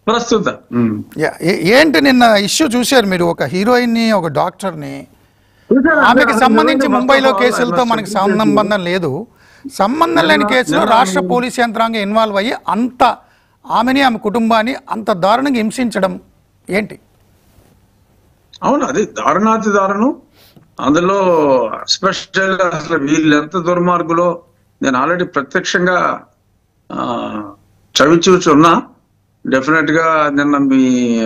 ప్రస్తుతం. ఏంటి నిన్న ఇష్యూ చూశారు మీరు? ఒక హీరోయిన్ ని, ఒక డాక్టర్ ని, ఆమెకి సంబంధించి ముంబైలో కేసులతో మనకి సంబంధం లేదు. సంబంధం లేని కేసులో రాష్ట్ర పోలీస్ యంత్రాంగం ఇన్వాల్వ్ అయ్యి అంత ఆమెని, ఆమె కుటుంబాన్ని అంత దారుణంగా హింసించడం ఏంటి? అవును, అది దారుణాతి దారుణం. అందులో స్పెషల్ అసలు వీళ్ళు ఎంత దుర్మార్గులో నేను ఆల్రెడీ ప్రత్యక్షంగా చవి చూచున్నా. డెఫినెట్ గా నిన్న మీ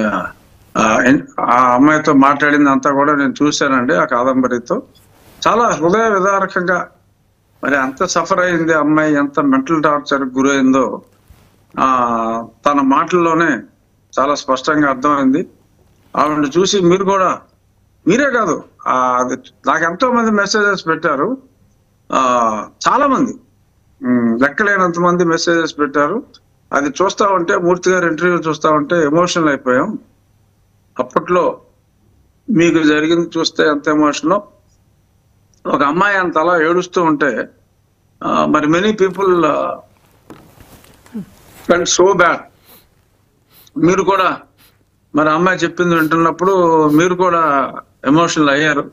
ఆ అమ్మాయితో మాట్లాడింది అంతా కూడా నేను చూశానండి. ఆ కాదంబరితో చాలా హృదయ విదారకంగా మరి ఎంత సఫర్ అయింది అమ్మాయి, ఎంత మెంటల్ టార్చర్ గురైందో తన మాటల్లోనే చాలా స్పష్టంగా అర్థమైంది. ఆవిడ చూసి మీరు కూడా, మీరే కాదు, నాకు ఎంతో మంది మెసేజెస్ పెట్టారు. చాలా మంది, లెక్కలేనంత మంది మెసేజెస్ పెట్టారు. అది చూస్తా ఉంటే, మూర్తి గారి ఇంటర్వ్యూ చూస్తా ఉంటే ఎమోషనల్ అయిపోయాం. అప్పట్లో మీకు జరిగింది చూస్తే ఎంత ఎమోషనల్. ఒక అమ్మాయి అంత అలా ఏడుస్తూ ఉంటే మరి many people felt so bad. మీరు కూడా మరి అమ్మాయి చెప్పింది వింటున్నప్పుడు మీరు కూడా ఎమోషనల్ అయ్యారు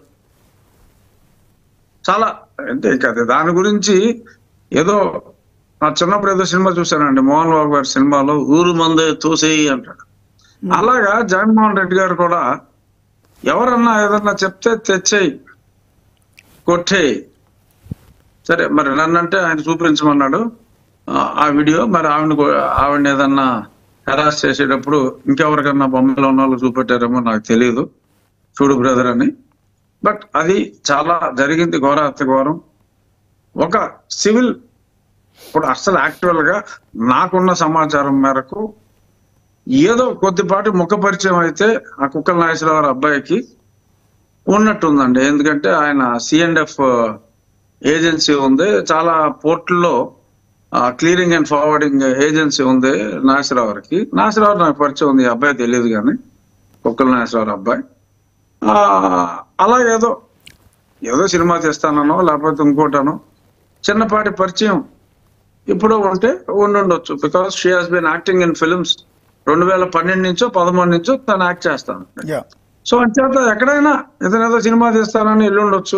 చాలా. అంటే ఇంకా దాని గురించి ఏదో నా చిన్నప్పుడు ఏదో సినిమా చూశానండి, మోహన్ బాబు గారి సినిమాలో ఊరు మందే తోసేయి అంటాడు. అలాగా జగన్మోహన్ రెడ్డి గారు కూడా ఎవరన్నా ఏదన్నా చెప్తే తెచ్చేయి, కొట్టేయి. సరే, మరి నన్నంటే ఆయన చూపించమన్నాడు ఆ వీడియో. మరి ఆవిడని ఏదన్నా హెరాస్ చేసేటప్పుడు ఇంకెవరికన్నా బొమ్మలో ఉన్న వాళ్ళు చూపెట్టారేమో నాకు తెలియదు, చూడు బ్రదర్ అని. బట్ అది చాలా జరిగింది, ఘోరాతి ఘోరం. ఒక సివిల్ ఇప్పుడు అసలు యాక్చువల్ గా నాకున్న సమాచారం మేరకు ఏదో కొద్దిపాటి ముఖ పరిచయం అయితే ఆ కుక్కల నాగేశ్వరరావు అబ్బాయికి ఉన్నట్టుందండి. ఎందుకంటే ఆయన C&F ఏజెన్సీ ఉంది, చాలా పోర్టుల్లో క్లియరింగ్ అండ్ ఫార్వర్డింగ్ ఏజెన్సీ ఉంది నాగేశ్వరరావుకి. నాగేశ్వరరావు నాకు పరిచయం ఉంది, ఈ అబ్బాయి తెలియదు కానీ కుక్కల నాగేశ్వరరావు అబ్బాయి. అలా ఏదో సినిమా చేస్తానో లేకపోతే ఇంకోటనో చిన్నపాటి పరిచయం ఇప్పుడు ఉంటే ఉండొచ్చు. Because she has been acting in films 2012 నుంచో 2013 నుంచో తను యాక్ట్ చేస్తాను. సో అంచేత ఎక్కడైనా ఏదో సినిమా తీస్తానని వెళ్ళుండొచ్చు,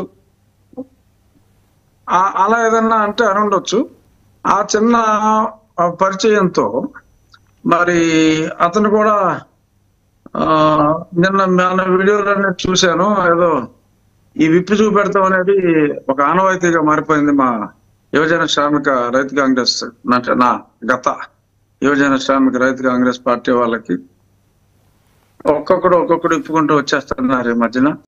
అలా ఏదన్నా అంటే అనుండొచ్చు. ఆ చిన్న పరిచయంతో మరి అతను కూడా నిన్న మన వీడియోలన్నీ చూశాను, ఏదో ఈ విప్పి చూపెడతాం అనేది ఒక ఆనవాయితీగా మారిపోయింది మా యువజన శ్రామిక రైతు కాంగ్రెస్, నా గత యువజన శ్రామిక రైతు కాంగ్రెస్ పార్టీ వాళ్ళకి ఒక్కొక్కడు ఇప్పుకుంటూ వచ్చేస్తున్నారు ఈ మధ్యన.